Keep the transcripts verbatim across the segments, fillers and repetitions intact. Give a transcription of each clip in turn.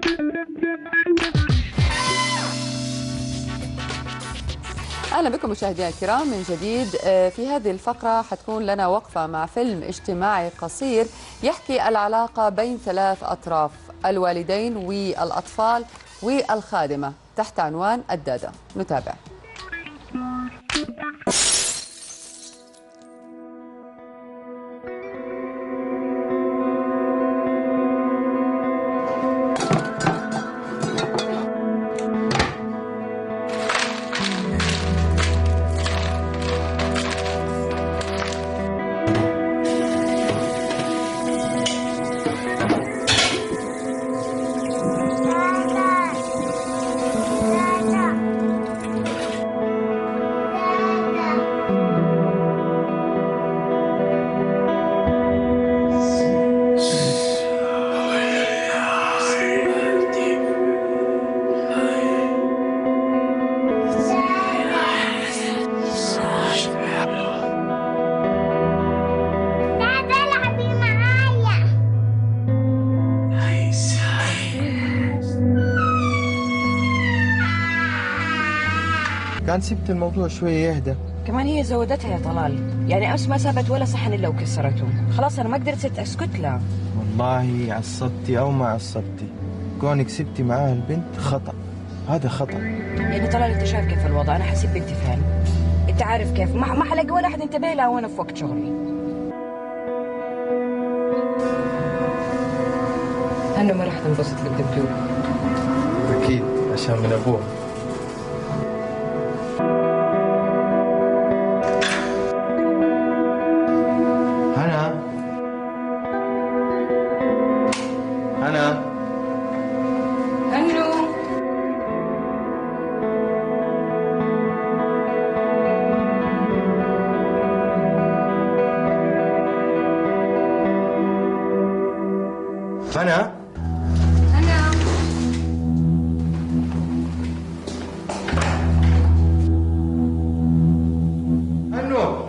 أهلا بكم مشاهدينا الكرام من جديد. في هذه الفقرة حتكون لنا وقفة مع فيلم اجتماعي قصير يحكي العلاقة بين ثلاث أطراف، الوالدين والأطفال والخادمة، تحت عنوان الدادة. نتابع. كان سبت الموضوع شوية يهدى. كمان هي زودتها يا طلال، يعني أمس ما سابت ولا صحن إلا وكسرته. خلاص أنا ما قدرت أسكت لها. والله عصبتي أو ما عصبتي، كونك سبتي معاها البنت خطأ، هذا خطأ. يعني طلال أنت شايف كيف الوضع، أنا حسيب بنتي فين؟ أنت عارف كيف ما ما حلاقي ولا أحد ينتبه لها وأنا في وقت شغلي. أنا ما راح تنبسط بالدبدوب. أكيد عشان من أبوها. أنا أنو أنا أنا أنو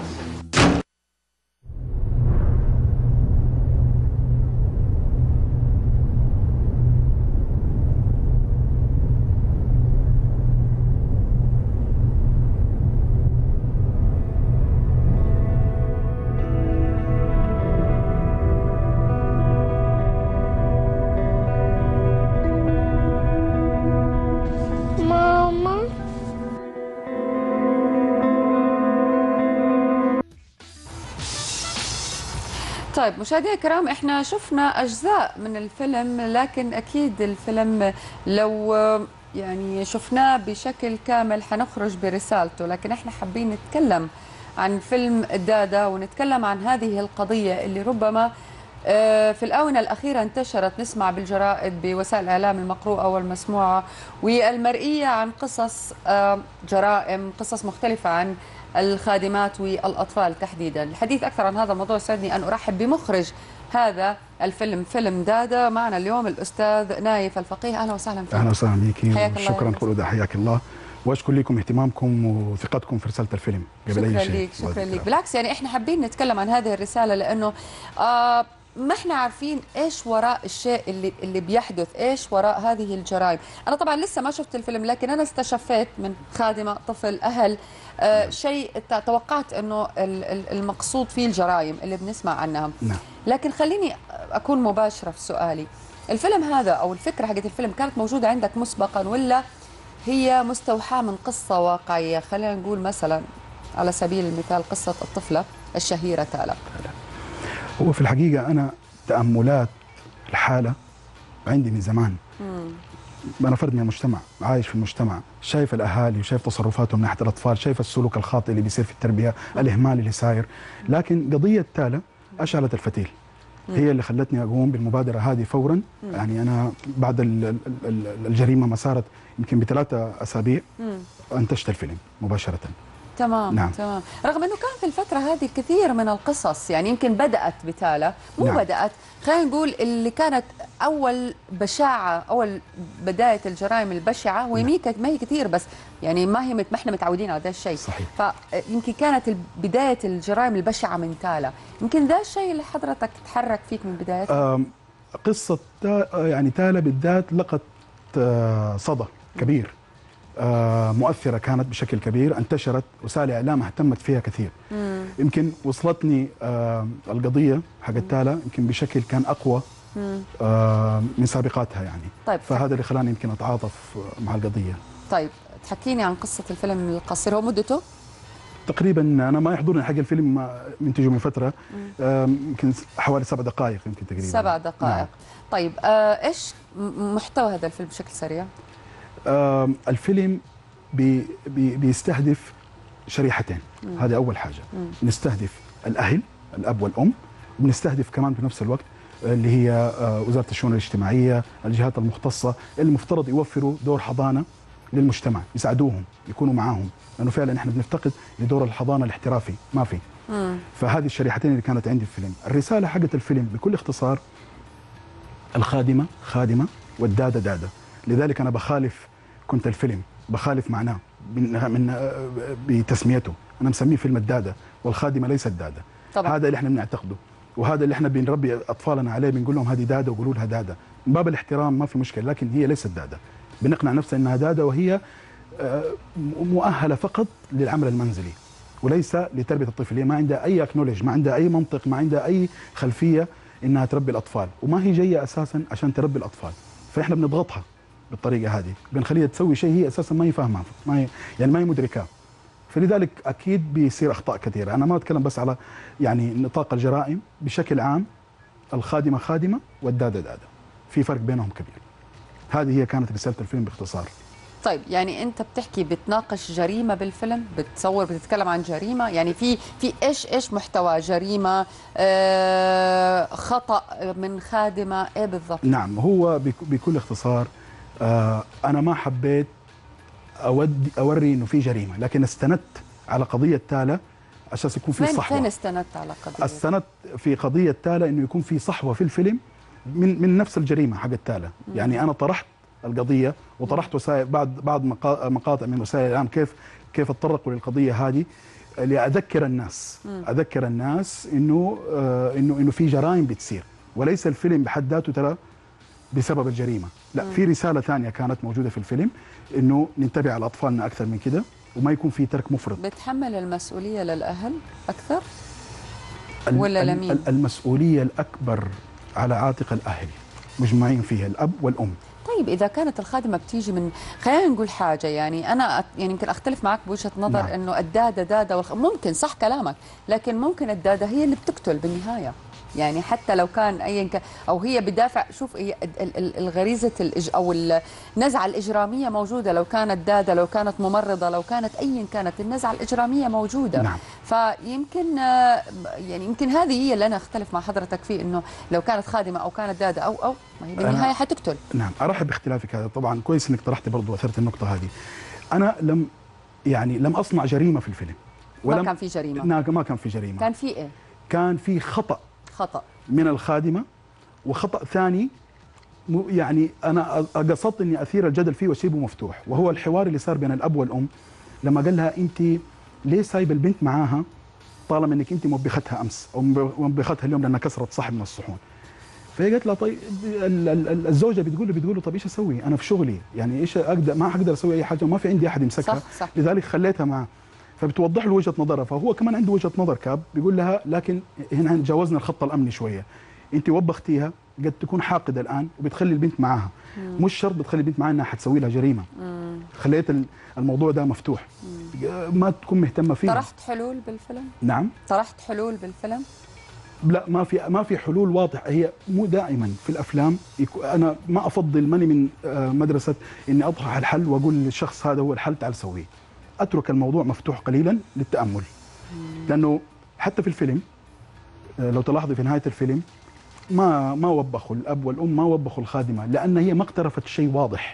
طيب مشاهدينا الكرام، احنا شفنا اجزاء من الفيلم، لكن اكيد الفيلم لو يعني شفناه بشكل كامل حنخرج برسالته، لكن احنا حابين نتكلم عن فيلم دادا ونتكلم عن هذه القضية اللي ربما في الآونة الأخيرة انتشرت، نسمع بالجرائد بوسائل الإعلام المقروءة والمسموعة والمرئية عن قصص جرائم، قصص مختلفة عن الخادمات والأطفال تحديدا. الحديث أكثر عن هذا الموضوع سعدني أن أرحب بمخرج هذا الفيلم، فيلم دادا. معنا اليوم الأستاذ نايف الفقيه. أهلا وسهلا فيك. أهلا وسهلا بك، شكرا خلودة، حياك الله، وأشكر لكم اهتمامكم وثقتكم في رسالة الفيلم قبل أي شيء. شكرا لك شكرا لك. بالعكس يعني إحنا حابين نتكلم عن هذه الرسالة لأنه آه ما احنا عارفين ايش وراء الشيء اللي اللي بيحدث، ايش وراء هذه الجرائم. انا طبعا لسه ما شفت الفيلم، لكن انا استشفيت من خادمه، طفل، اهل، آه شيء توقعت انه المقصود فيه الجرائم اللي بنسمع عنها. نعم. لكن خليني اكون مباشره في سؤالي. الفيلم هذا او الفكره حقت الفيلم كانت موجوده عندك مسبقا ولا هي مستوحاه من قصه واقعيه؟ خلينا نقول مثلا على سبيل المثال قصه الطفله الشهيره تالا. هو في الحقيقة أنا تأملات الحالة عندي من زمان. مم. أنا فرد من المجتمع، عايش في المجتمع، شايف الأهالي وشايف تصرفاتهم ناحية الأطفال، شايف السلوك الخاطئ اللي بيصير في التربية، مم. الإهمال اللي صاير. لكن قضية تالا أشعلت الفتيل، مم. هي اللي خلتني أقوم بالمبادرة هذه فورا. مم. يعني أنا بعد الجريمة ما صارت يمكن بثلاثة أسابيع أنتجت الفيلم مباشرة. تمام. نعم. تمام. رغم انه كان في الفتره هذه كثير من القصص، يعني يمكن بدات بتالا، مو نعم. بدات، خلينا نقول اللي كانت اول بشاعه، اول بدايه الجرائم البشعه، وهي نعم. ما هي كثير، بس يعني ما هي ما احنا متعودين على هذا الشيء. صحيح. فيمكن كانت بدايه الجرائم البشعه من تالا، يمكن ذا الشيء اللي حضرتك تحرك فيك من بدايته. قصه تا يعني تالا بالذات لقت آه، صدى كبير، آه، مؤثره كانت بشكل كبير، انتشرت، وسائل الاعلام اهتمت فيها كثير. مم. يمكن وصلتني آه، القضيه حق تالا يمكن بشكل كان اقوى آه، من سابقاتها يعني. طيب فهذا اللي خلاني يمكن اتعاطف مع القضيه. طيب تحكيني عن قصه الفيلم القصير، هو مدته؟ تقريبا انا ما يحضرني حق الفيلم، منتجه من فتره، يمكن حوالي سبع دقائق يمكن تقريبا. سبع دقائق. نعم. طيب آه ايش محتوى هذا الفيلم بشكل سريع؟ آه الفيلم بي بي بيستهدف شريحتين. مم. هذه اول حاجه. مم. نستهدف الاهل، الاب والام، وبنستهدف كمان بنفس الوقت اللي هي آه وزاره الشؤون الاجتماعيه، الجهات المختصه اللي المفترض يوفروا دور حضانه للمجتمع، يساعدوهم، يكونوا معاهم، لانه فعلا احنا بنفتقد لدور الحضانه الاحترافي، ما في. مم. فهذه الشريحتين اللي كانت عندي في الفيلم. الرساله حقت الفيلم بكل اختصار: الخادمه خادمه والداده داده. لذلك انا بخالف، كنت الفيلم بخالف معناه من من بتسميته، انا مسميه فيلم الداده، والخادمه ليست داده. طبعا. هذا اللي احنا بنعتقده، وهذا اللي احنا بنربي اطفالنا عليه، بنقول لهم هذه داده وقولوا لها داده، من باب الاحترام ما في مشكله، لكن هي ليست داده. بنقنع نفسنا انها داده وهي مؤهله فقط للعمل المنزلي وليس لتربيه الطفل. هي ما عندها اي اكنولج، ما عندها اي منطق، ما عندها اي خلفيه انها تربي الاطفال، وما هي جايه اساسا عشان تربي الاطفال. فاحنا بنضغطها بالطريقه هذه، بنخليها تسوي شيء هي اساسا ما هي فاهمه، ما هي يعني ما هي مدركاه. فلذلك اكيد بيصير اخطاء كثيره. انا ما اتكلم بس على يعني نطاق الجرائم بشكل عام، الخادمه خادمه والداده داده، في فرق بينهم كبير. هذه هي كانت رساله الفيلم باختصار. طيب يعني انت بتحكي بتناقش جريمه بالفيلم، بتصور بتتكلم عن جريمه، يعني في في ايش ايش محتوى جريمه، آه خطا من خادمه، ايه بالضبط؟ نعم، هو بكل اختصار آه انا ما حبيت اودي اوري انه في جريمه، لكن استندت على قضيه تالا اساس يكون في صحوه. فين استندت على قضيه؟ استندت في قضيه تالا انه يكون في صحوه في الفيلم من من نفس الجريمه حق تالا. يعني انا طرحت القضيه وطرحت وسائل بعض بعض مقاطع من وسائل الاعلام كيف كيف تطرقوا للقضيه هذه، لاذكر الناس م. اذكر الناس انه آه انه انه في جرائم بتصير، وليس الفيلم بحد ذاته ترى بسبب الجريمه، لا م. في رساله ثانيه كانت موجوده في الفيلم، انه ننتبه على اطفالنا اكثر من كده وما يكون في ترك مفرط. بتحمل المسؤوليه للاهل اكثر ولا لمين؟ المسؤوليه الاكبر على عاتق الاهل، مجمعين فيها الاب والام. طيب إذا كانت الخادمة بتيجي من، خلينا نقول حاجة، يعني أنا يعني يمكن أختلف معك بوجهة نظر. نعم. إنه الدادة دادة والخ... ممكن صح كلامك، لكن ممكن الدادة هي اللي بتقتل بالنهاية، يعني حتى لو كان أيا كان، أو هي بدافع. شوف هي الغريزة الإج... أو النزعة الإجرامية موجودة، لو كانت دادة، لو كانت ممرضة، لو كانت أيا كانت، النزعة الإجرامية موجودة. نعم. فيمكن يعني يمكن هذه هي اللي أنا أختلف مع حضرتك فيه، إنه لو كانت خادمة أو كانت دادة أو أو ما هي بالنهاية حتقتل. نعم، ارحب باختلافك هذا طبعا، كويس انك طرحت برضه واثرت النقطه هذه. انا لم يعني لم اصنع جريمه في الفيلم، ولم ما كان في جريمه. ما كان في جريمه، كان في ايه؟ كان في خطا خطا من الخادمه، وخطا ثاني يعني انا قصدت اني اثير الجدل فيه واسيبه مفتوح، وهو الحوار اللي صار بين الاب والام لما قال لها انت ليه سايبه البنت معاها طالما انك انت موبختها امس او موبختها اليوم لانها كسرت صحن من الصحون. فهي قالت لها طيب، الزوجه بتقول له بتقول له طب ايش اسوي؟ انا في شغلي، يعني ايش اقدر، ما اقدر اسوي اي حاجه وما في عندي احد يمسكها. صح صح. لذلك خليتها معه، فبتوضح له وجهه نظرها، فهو كمان عنده وجهه نظر كاب، بيقول لها لكن هنا جاوزنا الخط الامني شويه، انت وبختيها قد تكون حاقده الان وبتخلي البنت معاها، مم. مش شرط بتخلي البنت معاها انها حتسوي لها جريمه. مم. خليت الموضوع ده مفتوح، مم. ما تكون مهتمه فيه. طرحت حلول بالفيلم؟ نعم، طرحت حلول بالفيلم؟ لا، ما في ما في حلول واضحه. هي مو دائما في الافلام، انا ما افضل ماني من مدرسه اني اطرح الحل واقول للشخص هذا هو الحل تعال سويه. اترك الموضوع مفتوح قليلا للتامل. لانه حتى في الفيلم لو تلاحظي في نهايه الفيلم ما ما وبخوا الاب والام، ما وبخوا الخادمه، لان هي ما اقترفت شيء واضح.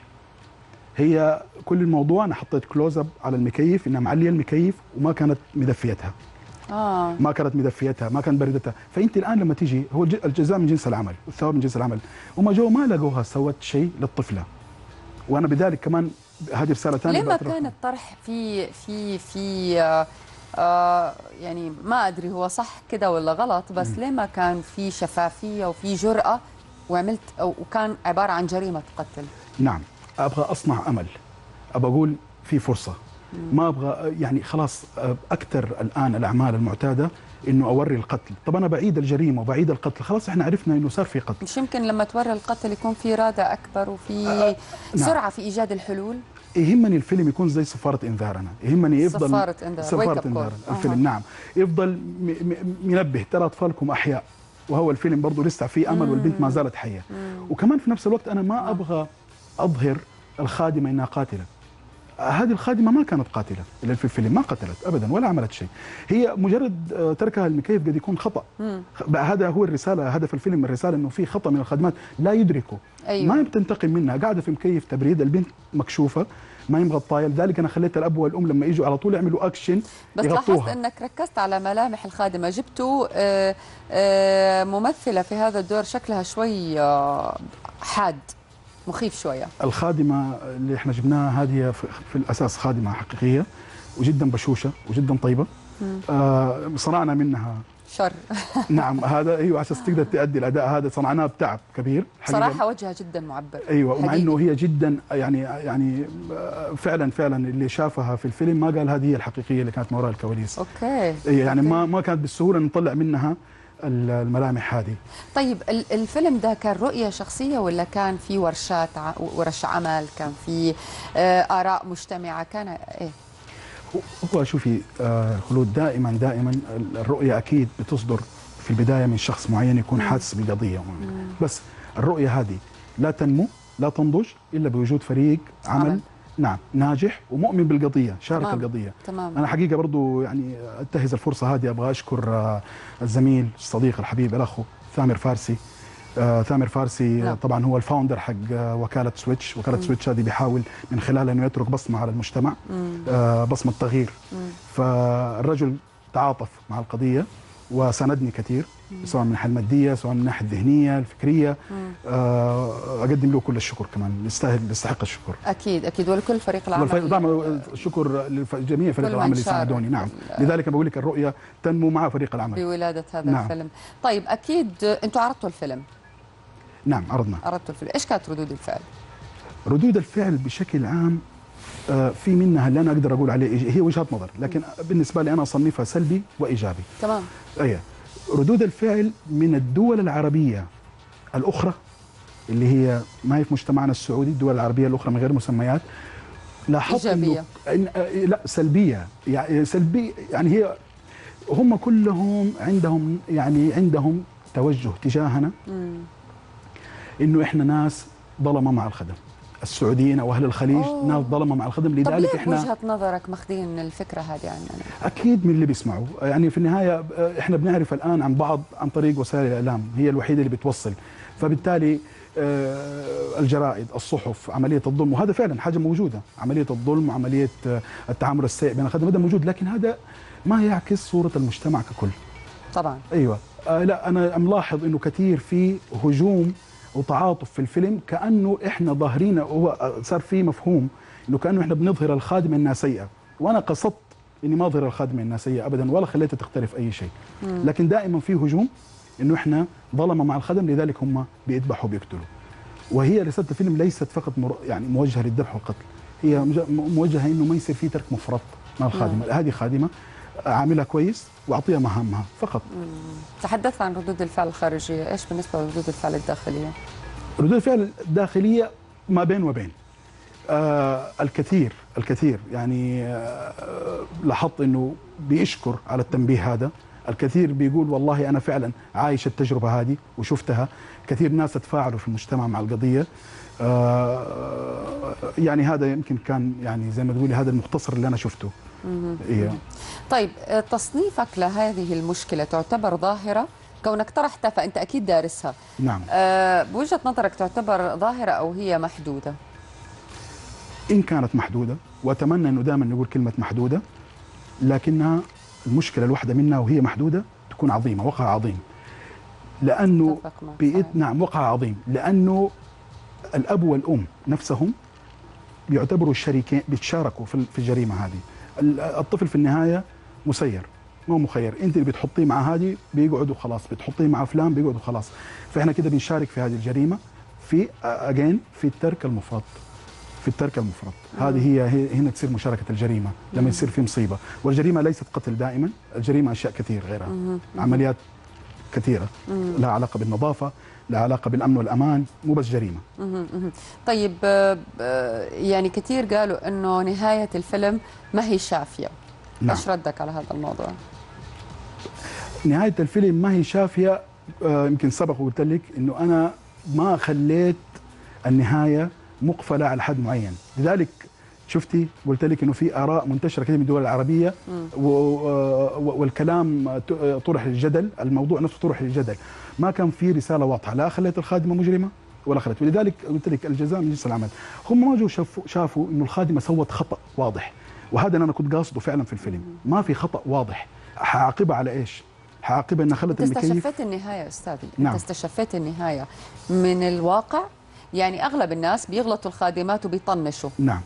هي كل الموضوع انا حطيت كلوز اب على المكيف، انها معليه المكيف وما كانت مدفيتها. آه. ما كانت مدفيتها، ما كانت بردتها. فانت الان لما تيجي، هو الجزاء من جنس العمل والثواب من جنس العمل، وما جو ما لقوها سوت شيء للطفله. وانا بذلك كمان هذه رساله ثانيه. لما كان الطرح في في في آه آه يعني ما ادري هو صح كده ولا غلط، بس م. لما كان في شفافيه وفي جرأه وعملت أو وكان عباره عن جريمه قتل. نعم، ابغى اصنع امل، ابغى اقول في فرصه، ما ابغى يعني خلاص اكثر الان الاعمال المعتاده انه اوري القتل، طب انا بعيد الجريمه وبعيد القتل، خلاص احنا عرفنا انه صار في قتل. مش يمكن لما توري القتل يكون في اراده اكبر وفي آه سرعه نعم. في ايجاد الحلول؟ يهمني الفيلم يكون زي صفاره انذار، انا يهمني يفضل صفاره انذار صفاره انذار الفيلم أه. نعم، يفضل منبه ترى اطفالكم احياء، وهو الفيلم برضه لسه في امل والبنت ما زالت حيه. مم. وكمان في نفس الوقت انا ما ابغى اظهر الخادمه انها قاتله. هذه الخادمه ما كانت قاتله اللي في الفيلم، ما قتلت ابدا ولا عملت شيء، هي مجرد تركها المكيف قد يكون خطا. مم. هذا هو الرساله، هدف الفيلم الرساله انه في خطا من الخادمات لا يدركوا. أيوة. ما بتنتقم منها، قاعده في مكيف تبريد، البنت مكشوفه ما يبغى الطايل، لذلك انا خليت الاب والام لما يجوا على طول يعملوا اكشن بس يغطوها. لاحظت انك ركزت على ملامح الخادمه، جبتوا آه آه ممثله في هذا الدور شكلها شوي آه حاد مخيف شويه. الخادمه اللي احنا جبناها هذه في الاساس خادمه حقيقيه وجدا بشوشه وجدا طيبه. آه صنعنا منها شر. نعم، هذا ايوه عشان تقدر تؤدي الاداء هذا صنعناه بتعب كبير صراحه، وجهها جدا معبر. ايوه، ومع انه هي جدا يعني يعني فعلا فعلا اللي شافها في الفيلم ما قال هذه هي الحقيقيه اللي كانت ما وراء الكواليس. اوكي. يعني أوكي. ما ما كانت بالسهوله نطلع منها الملامح هذه. طيب الفيلم ده كان رؤية شخصية ولا كان في ورشات ورش عمل، كان في آراء مجتمعة، كان ايه؟ هو شوفي آه خلود، دائما دائما الرؤية أكيد بتصدر في البداية من شخص معين يكون حاسس بالقضية، بس الرؤية هذه لا تنمو لا تنضج إلا بوجود فريق عمل, عمل. نعم ناجح ومؤمن بالقضية، شارك تمام. القضية. تمام. أنا حقيقة برضو يعني أنتهز الفرصة هذه أبغى أشكر آه الزميل الصديق الحبيب الأخ ثامر فارسي. آه ثامر فارسي نعم. طبعا هو الفاوندر حق آه وكالة سويتش، وكالة مم. سويتش هذه بيحاول من خلالها انه يترك بصمة على المجتمع، آه بصمة تغيير. مم. فالرجل تعاطف مع القضية وساندني كثير، سواء من الناحية المادية سواء من الناحية الذهنية الفكرية. آه اقدم له كل الشكر، كمان يستاهل يستحق الشكر. اكيد اكيد، ولكل فريق العمل. طبعا الشكر لجميع فريق العمل اللي ساعدوني. نعم، لذلك بقول لك الرؤية تنمو مع فريق العمل بولادة هذا نعم. الفيلم. طيب اكيد انتم عرضتوا الفيلم. نعم عرضنا. عرضتوا الفيلم، ايش كانت ردود الفعل؟ ردود الفعل بشكل عام في منها اللي انا اقدر اقول عليه هي وجهات نظر، لكن بالنسبه لي انا اصنفها سلبي وايجابي. تمام. ايوه، ردود الفعل من الدول العربيه الاخرى اللي هي ما هي في مجتمعنا السعودي، الدول العربيه الاخرى من غير مسميات، لاحظت ايجابيه إن لا سلبيه، يعني سلبيه، يعني هي هم كلهم عندهم يعني عندهم توجه تجاهنا مم. انه احنا ناس ظلمه مع الخدم، السعوديين او اهل الخليج أوه. ناس ظلمه مع الخدم، لذلك طب احنا وجهه نظرك ماخذين الفكره هذه عننا؟ اكيد من اللي بيسمعوا، يعني في النهايه احنا بنعرف الان عن بعض عن طريق وسائل الاعلام، هي الوحيده اللي بتوصل، فبالتالي الجرائد، الصحف، عمليه الظلم، وهذا فعلا حاجه موجوده، عمليه الظلم وعمليه التعامل السيء بين الخدم هذا موجود، لكن هذا ما يعكس صوره المجتمع ككل. طبعا. ايوه، آه لا انا ملاحظ انه كثير في هجوم وتعاطف في الفيلم، كانه احنا ظاهرين، هو صار في مفهوم انه كانه احنا بنظهر الخادمه انها سيئه، وانا قصدت اني ما اظهر الخادمه انها سيئه ابدا، ولا خليتها تختلف اي شيء، لكن دائما في هجوم انه احنا ظلمه مع الخدم، لذلك هم بيذبحوا وبيقتلوا. وهي رساله الفيلم ليست فقط مر... يعني موجهه للذبح والقتل، هي موجهه انه ما يصير في ترك مفرط مع الخادمه، هذه خادمه عاملها كويس واعطيها مهامها فقط. مم. تحدثت عن ردود الفعل الخارجيه، ايش بالنسبه لردود الفعل الداخليه؟ ردود الفعل الداخليه ما بين وبين. آه الكثير الكثير يعني آه لاحظت انه بيشكر على التنبيه هذا، الكثير بيقول والله انا فعلا عايش التجربه هذه وشفتها، كثير ناس تفاعلوا في المجتمع مع القضيه. آه يعني هذا يمكن كان يعني زي ما تقولي هذا المختصر اللي انا شفته. إيه. طيب تصنيفك لهذه المشكله تعتبر ظاهره؟ كونك طرحتها فانت اكيد دارسها. نعم. آه بوجهه نظرك تعتبر ظاهره او هي محدوده؟ ان كانت محدوده، واتمنى انه دائما نقول كلمه محدوده، لكنها المشكله الواحده منها وهي محدوده تكون عظيمه، وقع عظيم. لانه بإذن نعم وقع عظيم، لانه الاب والام نفسهم بيعتبروا الشريكين، بيتشاركوا في الجريمه هذه. الطفل في النهايه مسير، ما هو مخير، انت اللي بتحطيه مع هذه بيقعدوا خلاص، بتحطيه مع فلان بيقعدوا خلاص. فاحنا كده بنشارك في هذه الجريمه في اجين في الترك المفرط، في الترك المفرط. هذه هي هي- هنا تصير مشاركه الجريمه لما يصير في مصيبه. والجريمه ليست قتل دائما، الجريمه اشياء كثير غيرها، عمليات كثيره لها علاقه بالنظافه، لها علاقه بالامن والامان، مو بس جريمه. مهم. مهم. طيب آه، آه، يعني كثير قالوا انه نهايه الفيلم ما هي شافيه. نعم. ايش ردك على هذا الموضوع؟ نهايه الفيلم ما هي شافيه. آه، يمكن سبق وقلت لك انه انا ما خليت النهايه مقفله على حد معين، لذلك شفتي قلت لك انه في اراء منتشره كثير من الدول العربيه و- و- والكلام ت- طرح للجدل، الموضوع نفسه طرح للجدل، ما كان في رساله واضحه، لا خليت الخادمه مجرمه ولا خلت. ولذلك قلت لك الجزاء من جنس العمل. هم ما جو شافوا شافوا انه الخادمه سوت خطا واضح، وهذا اللي انا كنت قاصده فعلا في الفيلم، ما في خطا واضح. حعاقبها على ايش؟ حعاقبها انها خلت انت المكيف. استشفيت النهايه استاذي، نعم. انت استشفيت النهايه من الواقع. يعني اغلب الناس بيغلطوا الخادمات وبيطنشوا. نعم.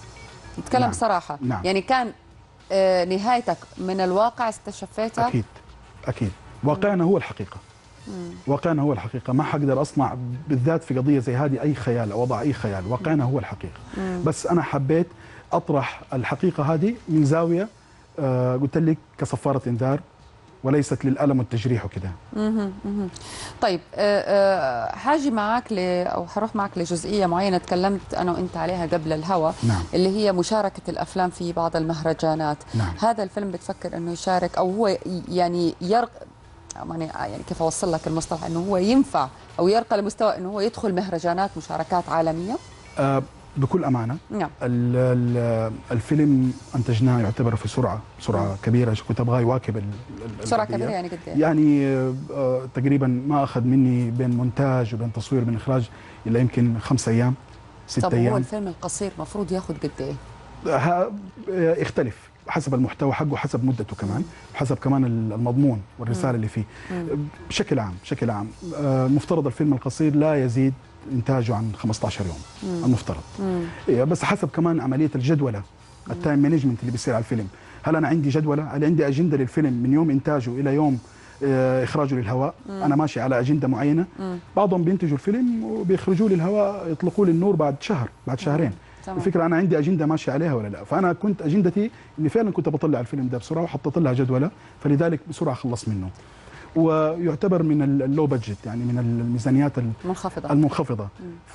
نتكلم نعم. بصراحه. نعم. يعني كان آه، نهايتك من الواقع استشفيتها. اكيد اكيد واقعنا هو الحقيقه. واقعنا هو الحقيقه، ما حقدر اصنع بالذات في قضيه زي هذه اي خيال او اضع اي خيال، واقعنا هو الحقيقه. بس انا حبيت اطرح الحقيقه هذه من زاويه آه قلت لك كصفاره انذار، وليست للالم والتجريح وكذا. مهم. مهم. طيب آه، آه، حاجي معك ل او حروح معك لجزئيه معينه تكلمت انا وانت عليها قبل الهوا. نعم. اللي هي مشاركه الافلام في بعض المهرجانات. نعم. هذا الفيلم بتفكر انه يشارك او هو ي- يعني يرق يعني يعني كيف اوصل لك المصطلح، انه هو ينفع او يرقى لمستوى انه هو يدخل مهرجانات مشاركات عالميه؟ آه بكل امانه نعم. ال- ال- الفيلم انتجناه يعتبر في سرعه سرعه كبيره، كنت ابغاه يواكب ال- ال- سرعه القضية. كبيره يعني قد ايه؟ يعني آه، تقريبا ما اخذ مني بين مونتاج وبين تصوير وبين اخراج الا يمكن خمس ايام ست طب هو ايام. الفيلم القصير المفروض ياخذ قد ايه؟ ها- يختلف حسب المحتوى حقه، حسب مدته كمان، حسب كمان المضمون والرساله اللي فيه. بشكل عام بشكل عام آه، مفترض الفيلم القصير لا يزيد انتاجه عن خمسة عشر يوم المفترض. إيه، بس حسب كمان عمليه الجدوله، التايم مانجمنت اللي بيصير على الفيلم. هل انا عندي جدوله؟ هل عندي اجنده للفيلم من يوم انتاجه الى يوم آه، اخراجه للهواء؟ انا ماشي على اجنده معينه. بعضهم بينتجوا الفيلم وبيخرجوه للهواء يطلقوه للنور بعد شهر بعد شهرين. تمام. الفكره انا عندي اجنده ماشي عليها ولا لا؟ فانا كنت اجندتي اني فعلا كنت بطلع الفيلم ده بسرعه وحطيت لها جدوله، فلذلك بسرعه خلص منه. ويعتبر من اللو بادجت، يعني من الميزانيات منخفضه. المنخفضه.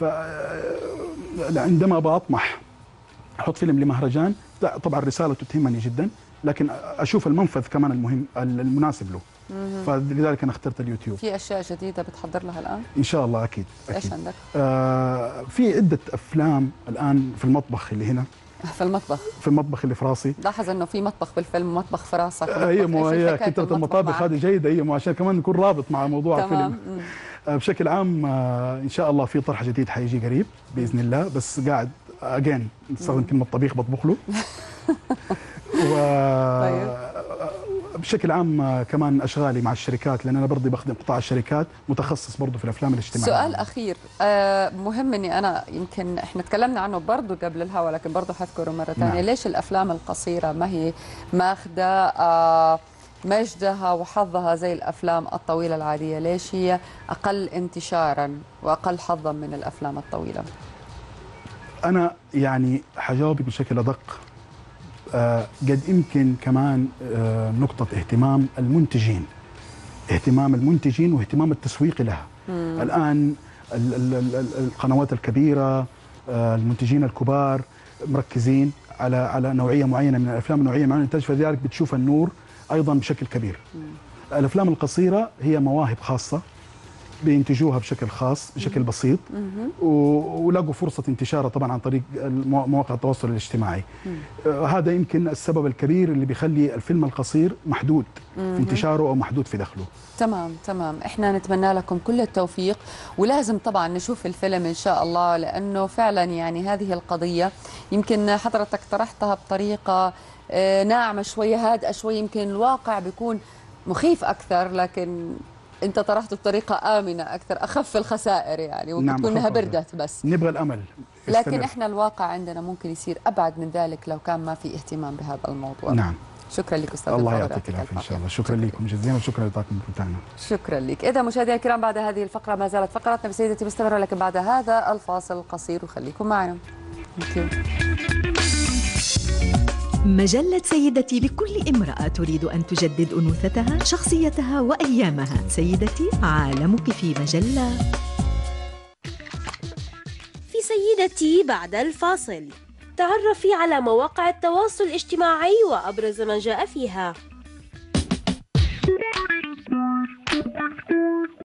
فعندما بطمح احط فيلم لمهرجان، لا، طبعا رسالته تهمني جدا، لكن اشوف المنفذ كمان المهم المناسب له. فلذلك انا اخترت اليوتيوب. في اشياء جديده بتحضر لها الان؟ ان شاء الله اكيد ايش اكيد. عندك؟ آه في عده افلام الان في المطبخ اللي هنا، في المطبخ. في المطبخ اللي في راسي. لاحظ انه في مطبخ بالفيلم ومطبخ في راسك. هي مو إيش هي حكاية كثره المطبخ المطابخ معك؟ هذه جيده، هي مو عشان كمان نكون رابط مع موضوع تمام. الفيلم. آه بشكل عام آه ان شاء الله في طرح جديد حيجي قريب باذن الله، بس قاعد اجين نستخدم كلمه طبيخ بطبخ له. و طيب. بشكل عام آه، كمان اشغالي مع الشركات، لان انا برضه بخدم قطاع الشركات، متخصص برضه في الافلام الاجتماعيه. سؤال اخير آه مهم اني انا يمكن احنا تكلمنا عنه برضه قبل الهوا، لكن برضه حذكره مره ثانيه. نعم. ليش الافلام القصيره ما هي ماخذه آه مجدها وحظها زي الافلام الطويله العاديه؟ ليش هي اقل انتشارا واقل حظا من الافلام الطويله؟ أنا يعني حجاوبك بشكل أدق. آه قد يمكن كمان آه نقطة اهتمام المنتجين، اهتمام المنتجين واهتمام التسويق لها. مم. الآن ال ال ال القنوات الكبيرة، آه المنتجين الكبار مركزين على على نوعية معينة من الأفلام، نوعية معينة من الإنتاج، فلذلك بتشوف النور أيضا بشكل كبير. مم. الأفلام القصيرة هي مواهب خاصة بينتجوها بشكل خاص بشكل بسيط، ولقوا فرصة انتشارها طبعا عن طريق مواقع التواصل الاجتماعي. آه هذا يمكن السبب الكبير اللي بيخلي الفيلم القصير محدود في انتشاره أو محدود في دخله. تمام تمام. احنا نتمنى لكم كل التوفيق، ولازم طبعا نشوف الفيلم ان شاء الله، لانه فعلا يعني هذه القضية يمكن حضرتك طرحتها بطريقة آه ناعمة شوية، هادئة شوية، يمكن الواقع بيكون مخيف أكثر، لكن انت طرحته بطريقه امنه اكثر، اخف الخسائر يعني، ممكن تكون انها بردت بس. نبغى الامل لكن احنا الواقع عندنا ممكن يصير ابعد من ذلك لو كان ما في اهتمام بهذا الموضوع. نعم. شكرا لك استاذ الله الفاضل، يعطيك العافيه ان شاء الله. شكرا شكرا لكم جزيلا وشكرا لطاقم بروتانا. شكرا لك. اذا مشاهدينا الكرام بعد هذه الفقره ما زالت فقرتنا بسيدتي مستمره، لكن بعد هذا الفاصل القصير وخليكم معنا. مجلة سيدتي لكل امرأة تريد أن تجدد أنوثتها، شخصيتها وأيامها. سيدتي عالمك في مجلة. في سيدتي بعد الفاصل تعرفي على مواقع التواصل الاجتماعي وأبرز من جاء فيها.